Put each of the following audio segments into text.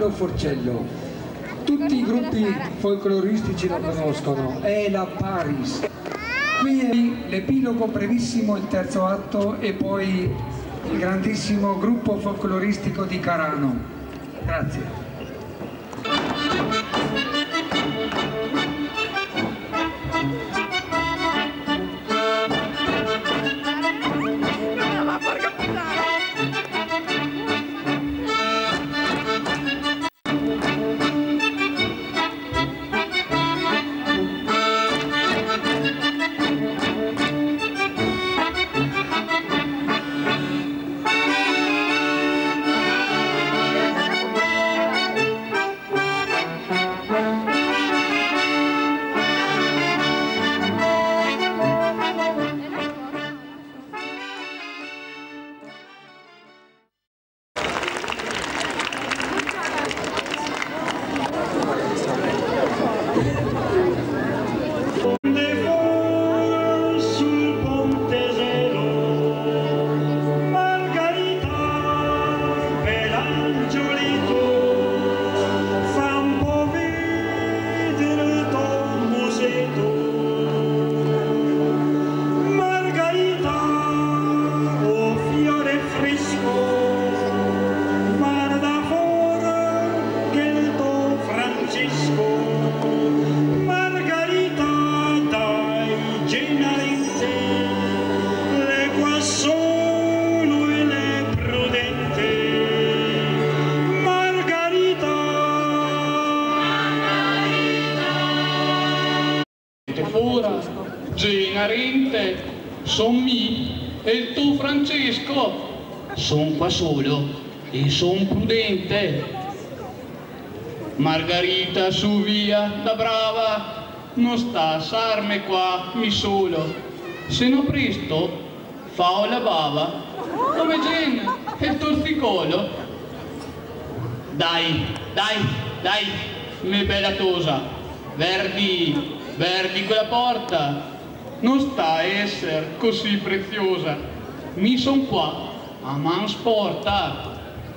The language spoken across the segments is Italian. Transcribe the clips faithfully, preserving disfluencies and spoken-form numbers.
Carlo Forcello. Tutti i gruppi folcloristici lo conoscono, è la Paris. Qui è l'epilogo brevissimo, il terzo atto, e poi il grandissimo gruppo folcloristico di Carano. Grazie. Generente, son mi e il tuo Francesco. Son qua solo e son prudente. Margherita su via da brava, non sta a sarme qua mi solo. Se no presto fa la bava come Gen e il torsicolo. Dai, dai, dai, me bella tosa, verdi, verdi quella porta. Non sta a essere così preziosa, mi son qua a man sporta.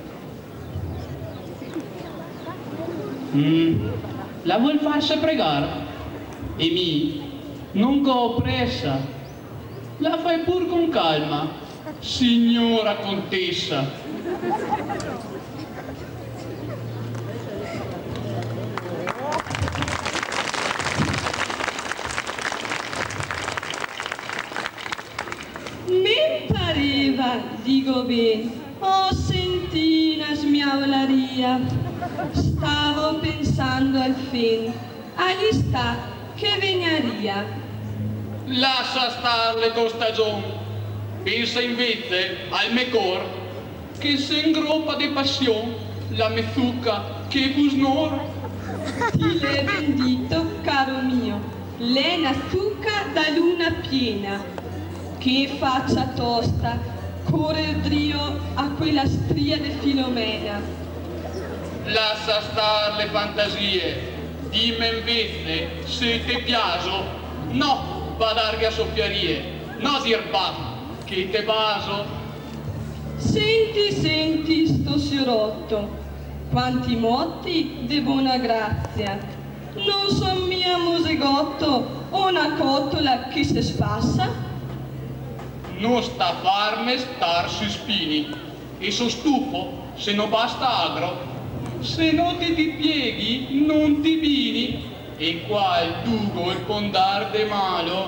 Mm, la vuol farsi pregare? E mi, non go pressa, la fai pur con calma, signora contessa. Dico bene, oh sentina smiavolaria, stavo pensando al fin, agli sta che vegnaria. Lascia star le tue stagioni, pensa invece al me cor, che se ingroppa di passione la mezzucca che busnor. Ti l'è bendito, caro mio, l'è una zucca da luna piena, che faccia tosta, corre il drio a quella stria di Filomena. Lascia star le fantasie, dimmi invece se ti piace, no badarghe a soffiarie, no dir bah, che te baso. Senti, senti sto sirotto, quanti motti di buona grazia, non son mia musegotto o una cottola che si spassa? Non sta a farme star sui spini e so stufo se non basta agro, se non ti ti pieghi non ti vini e qua il dugo il pondar de malo.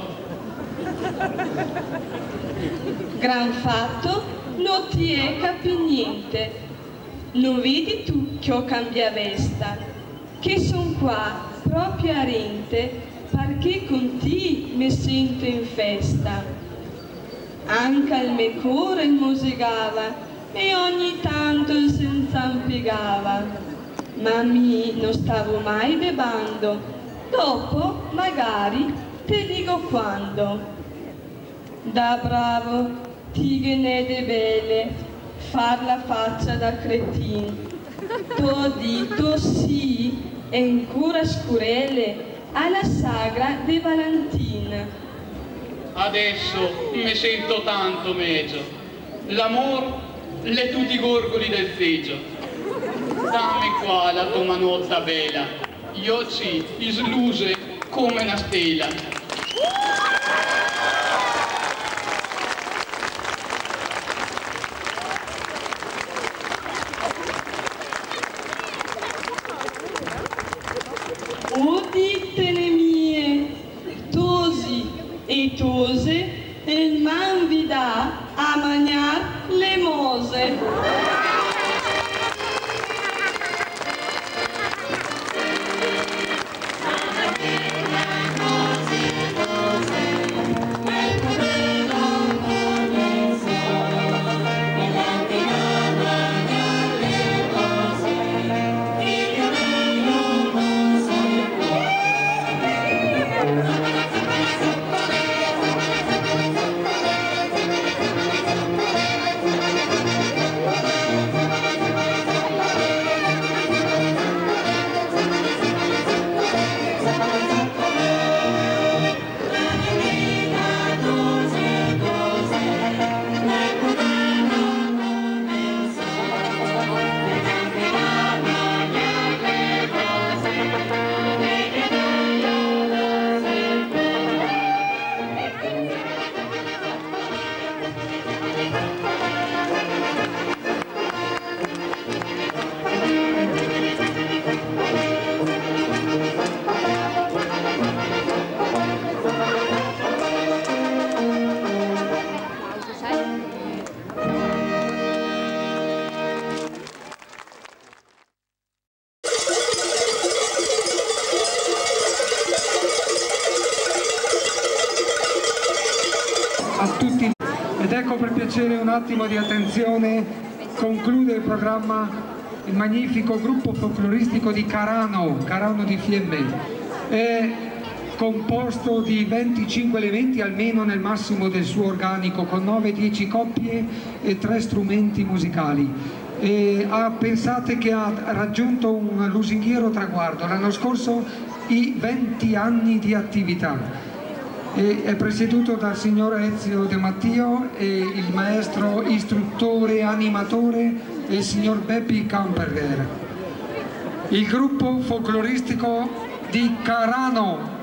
Gran fatto, non ti è capi niente, non vedi tu che ho cambia vesta, che son qua proprio arente perché con ti mi sento in festa. Anche al me cuore il musicava e ogni tanto il senza impiegava, ma mi non stavo mai debando, dopo magari te dico quando. Da bravo, ti ne de belle, far la faccia da cretin, tuo dito sì e ancora scurele alla sagra de Valentina. Adesso mi sento tanto meglio. L'amor, le tutti i gorgoli del seggio. Dammi qua la tua manotta bella, io ci isluse come una stella. Uditene mie, tosi e tose, e il man vi dà a mangiar le mose. A tutti, ed ecco, per piacere, un attimo di attenzione, conclude il programma il magnifico gruppo folcloristico di Carano, Carano di Fiemme. È composto di venticinque elementi almeno nel massimo del suo organico, con nove dieci coppie e tre strumenti musicali. E ha, pensate che ha raggiunto un lusinghiero traguardo, l'anno scorso i venti anni di attività. E è presieduto dal signor Ezio De Mattio e il maestro istruttore animatore è il signor Beppi Kamperger. Il gruppo folcloristico di Carano.